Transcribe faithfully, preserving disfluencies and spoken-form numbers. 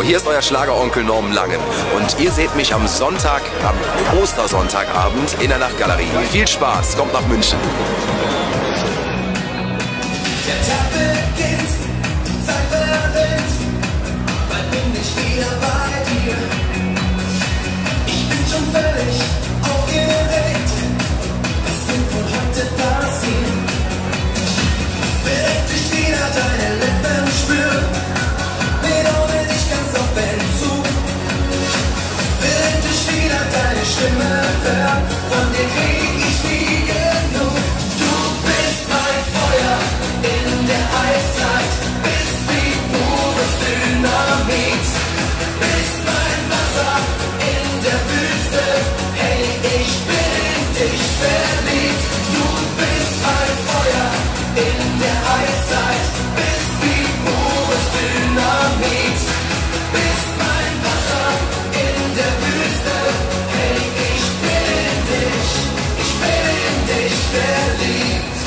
Hallo, hier ist euer Schlageronkel Norman Langen und ihr seht mich am Sonntag, am Ostersonntagabend in der Nachtgalerie. Viel Spaß, kommt nach München. Der Tag beginnt, die Zeit verrinnt, bald bin ich wieder bei dir. Ich bin schon völlig aufgeregt, was wird wohl heute passieren? Will endlich wieder deine Lippen spüren, will ohne dich ganz auf Entzug. Will endlich wieder deine Stimme hören, von dir krieg ich nie genug. Du bist mein Feuer in der Eiszeit, bist wie pures Dynamit, bist mein Wasser in der Wüste, hey, ich bin in dich verliebt. Du bist mein Feuer in der Eiszeit, bist wie pures Dynamit, bist mein Wasser in der Wüste, hey, ich bin in dich, ich bin in dich verliebt.